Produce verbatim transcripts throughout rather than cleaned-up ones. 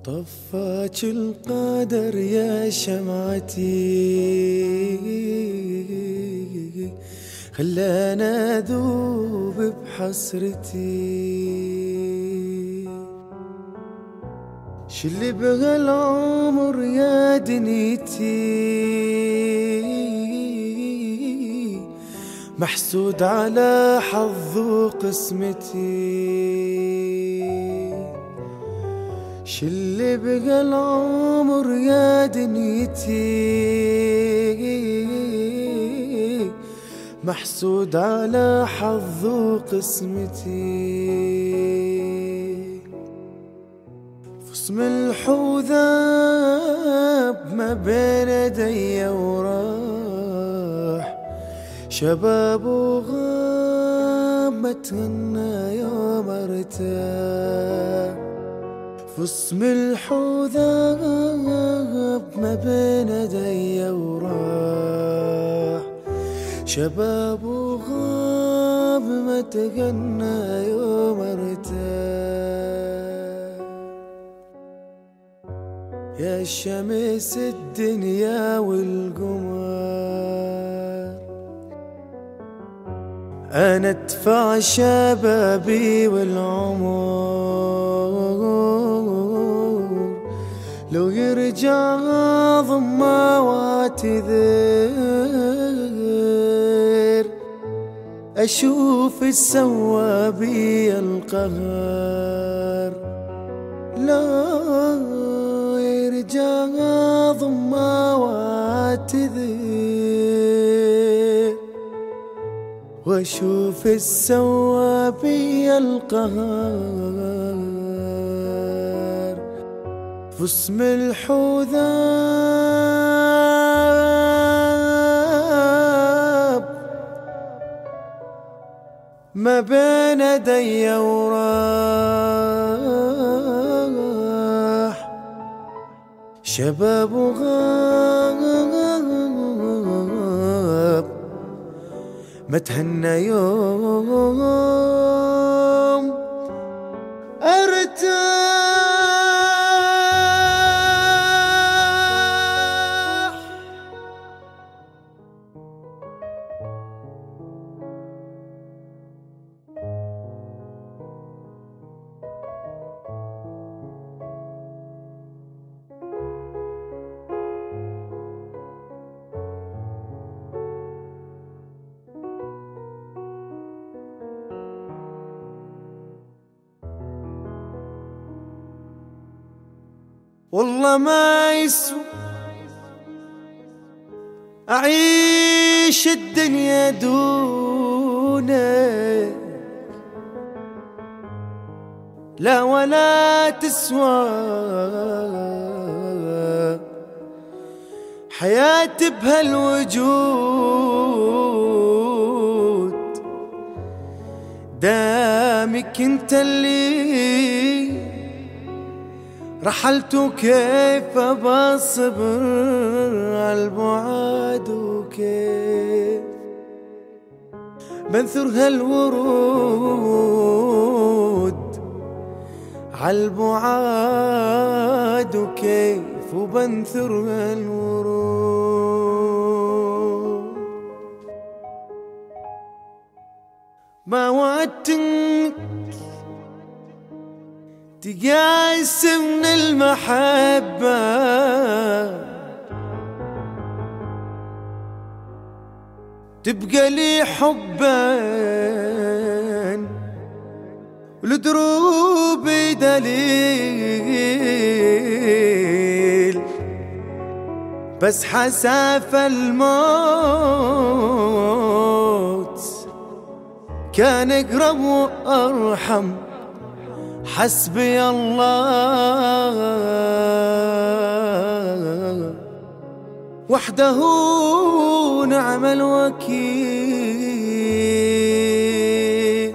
طفاك القدر يا شمعتي، خلانا أذوب بحسرتي. شلي بهالعمر يا دنيتي، محسود على حظ وقسمتي. شلي بقى العمر يا دنيتي، محسود على حظ وقسمتي. فصم الحوذاب ما بين يدي وراح، شباب وغاب ما تهنى يوم ارتاح. فصم الحوذاب ما بين يدي وراح، شباب وغاب ما تغنى يوم ارتاح. يا شمس الدنيا والقمر، أنا ادفع شبابي والعمر، لو يرجع ضما واعتذر، أشوف السوا بي القهر. لو يرجع ضما واعتذر، واشوف السوا بي القهر. فصم الحوذاب ما بين يدي وراح، شباب وغاب ما تهنى يوم ارتاح. والله ما يسوى أعيش الدنيا دونك، لا ولا تسوى حياتي بهالوجود، دامك انت اللي رحلت، وكيف بصبر عالبعاد، وكيف بنثر هالورود عالبعاد، وكيف وبنثر هالورود. ما وعدتك تقايس من المحبة، تبقى لي حبا ولدروب دليل، بس حساف الموت كان اقرب وارحم. حسبي الله وحده نعم الوكيل،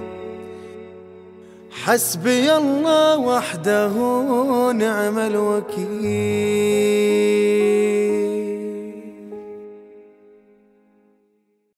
حسبي الله وحده نعم الوكيل.